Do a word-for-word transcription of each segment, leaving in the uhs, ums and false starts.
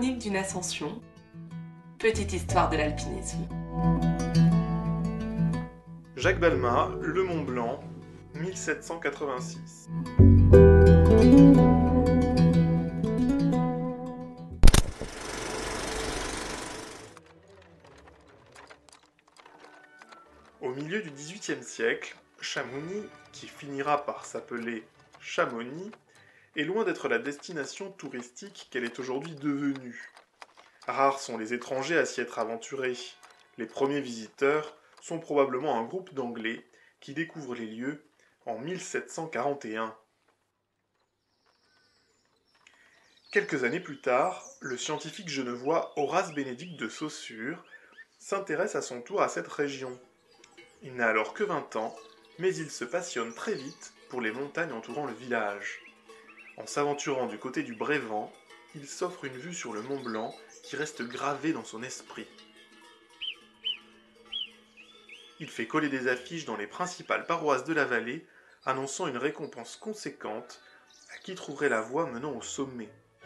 chronique d'une ascension, petite histoire de l'alpinisme. Jacques Balmat, Le Mont Blanc, mille sept cent quatre-vingt-six. Au milieu du dix-huitième siècle, Chamonix, qui finira par s'appeler Chamonix, est loin d'être la destination touristique qu'elle est aujourd'hui devenue. Rares sont les étrangers à s'y être aventurés. Les premiers visiteurs sont probablement un groupe d'Anglais qui découvrent les lieux en mille sept cent quarante et un. Quelques années plus tard, le scientifique genevois Horace Bénédict de Saussure s'intéresse à son tour à cette région. Il n'a alors que vingt ans, mais il se passionne très vite pour les montagnes entourant le village. En s'aventurant du côté du Brévent, il s'offre une vue sur le Mont Blanc qui reste gravée dans son esprit. Il fait coller des affiches dans les principales paroisses de la vallée, annonçant une récompense conséquente à qui trouverait la voie menant au sommet.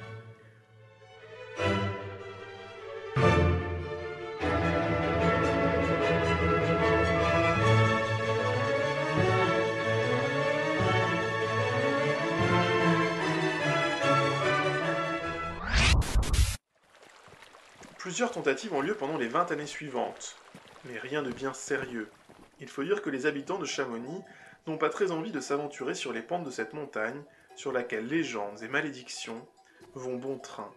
Plusieurs tentatives ont lieu pendant les vingt années suivantes, mais rien de bien sérieux. Il faut dire que les habitants de Chamonix n'ont pas très envie de s'aventurer sur les pentes de cette montagne, sur laquelle légendes et malédictions vont bon train.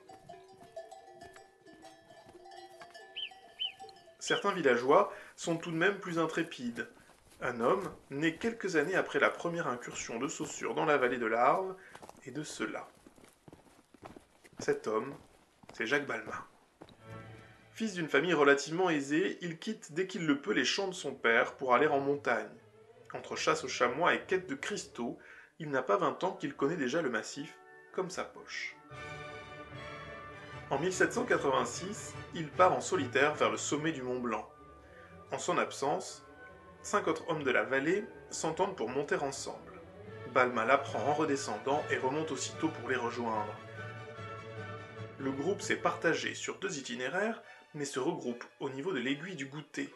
Certains villageois sont tout de même plus intrépides. Un homme, né quelques années après la première incursion de Saussure dans la vallée de l'Arve, est de ceux-là. Cet homme, c'est Jacques Balmat. Fils d'une famille relativement aisée, il quitte dès qu'il le peut les champs de son père pour aller en montagne. Entre chasse aux chamois et quête de cristaux, il n'a pas vingt ans qu'il connaît déjà le massif comme sa poche. En mille sept cent quatre-vingt-six, il part en solitaire vers le sommet du Mont Blanc. En son absence, cinq autres hommes de la vallée s'entendent pour monter ensemble. Balmat l'apprend en redescendant et remonte aussitôt pour les rejoindre. Le groupe s'est partagé sur deux itinéraires, mais se regroupe au niveau de l'aiguille du Goutet.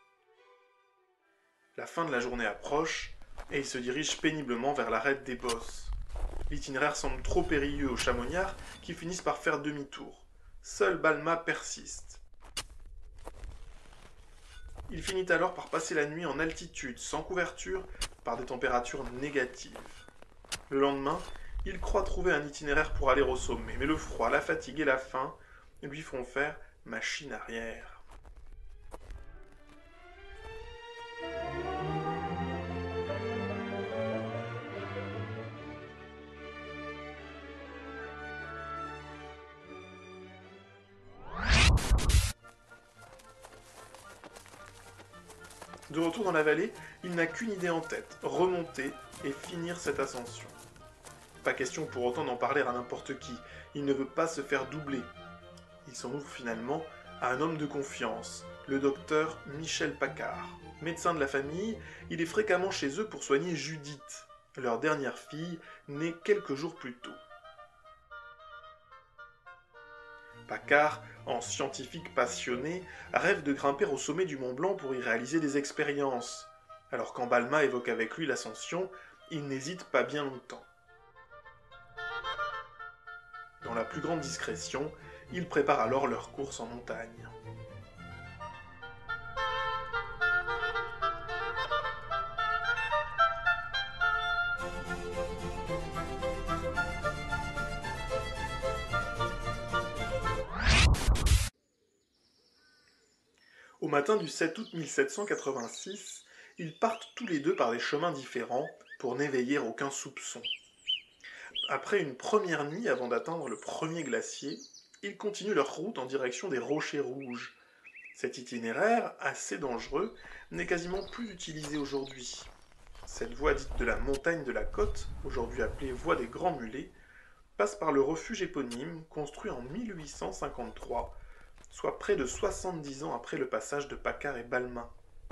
La fin de la journée approche, et ils se dirigent péniblement vers l'arête des Bosses. L'itinéraire semble trop périlleux aux chamonniards qui finissent par faire demi-tour. Seul Balmat persiste. Il finit alors par passer la nuit en altitude, sans couverture, par des températures négatives. Le lendemain, il croit trouver un itinéraire pour aller au sommet, mais le froid, la fatigue et la faim lui font faire machine arrière. De retour dans la vallée, il n'a qu'une idée en tête, remonter et finir cette ascension. Pas question pour autant d'en parler à n'importe qui, il ne veut pas se faire doubler. Il s'en ouvre finalement à un homme de confiance, le docteur Michel Paccard. Médecin de la famille, il est fréquemment chez eux pour soigner Judith, leur dernière fille, née quelques jours plus tôt. Paccard, en scientifique passionné, rêve de grimper au sommet du Mont Blanc pour y réaliser des expériences. Alors quand Balmat évoque avec lui l'ascension, il n'hésite pas bien longtemps. Dans la plus grande discrétion, ils préparent alors leur course en montagne. Au matin du sept août mille sept cent quatre-vingt-six, ils partent tous les deux par des chemins différents pour n'éveiller aucun soupçon. Après une première nuit avant d'atteindre le premier glacier, ils continuent leur route en direction des Rochers Rouges. Cet itinéraire, assez dangereux, n'est quasiment plus utilisé aujourd'hui. Cette voie dite de la montagne de la Côte, aujourd'hui appelée voie des Grands Mulets, passe par le refuge éponyme, construit en mille huit cent cinquante-trois, soit près de soixante-dix ans après le passage de Paccard et Balmat.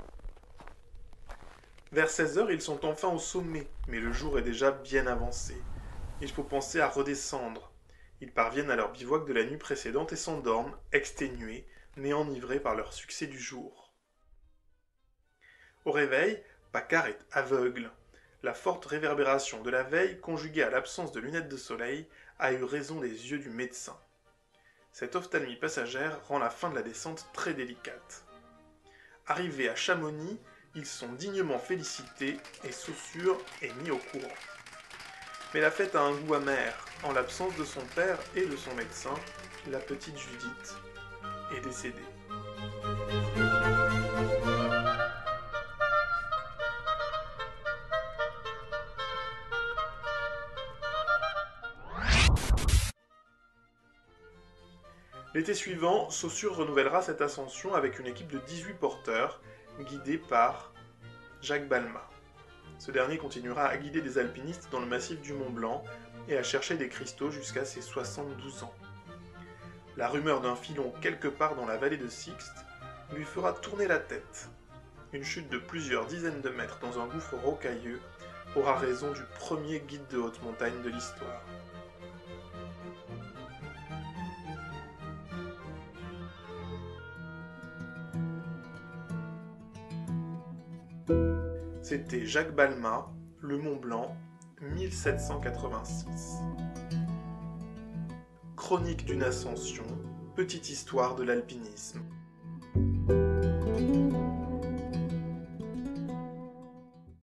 Vers seize heures, ils sont enfin au sommet, mais le jour est déjà bien avancé. Il faut penser à redescendre. Ils parviennent à leur bivouac de la nuit précédente et s'endorment, exténués, mais enivrés par leur succès du jour. Au réveil, Paccard est aveugle. La forte réverbération de la veille, conjuguée à l'absence de lunettes de soleil, a eu raison des yeux du médecin. Cette ophtalmie passagère rend la fin de la descente très délicate. Arrivés à Chamonix, ils sont dignement félicités et Saussure est mis au courant. Mais la fête a un goût amer. En l'absence de son père et de son médecin, la petite Judith est décédée. L'été suivant, Saussure renouvellera cette ascension avec une équipe de dix-huit porteurs, guidés par Jacques Balmat. Ce dernier continuera à guider des alpinistes dans le massif du Mont Blanc et à chercher des cristaux jusqu'à ses soixante-douze ans. La rumeur d'un filon quelque part dans la vallée de Sixte lui fera tourner la tête. Une chute de plusieurs dizaines de mètres dans un gouffre rocailleux aura raison du premier guide de haute montagne de l'histoire. C'était Jacques Balmat, Le Mont Blanc, mille sept cent quatre-vingt-six. Chronique d'une ascension, petite histoire de l'alpinisme.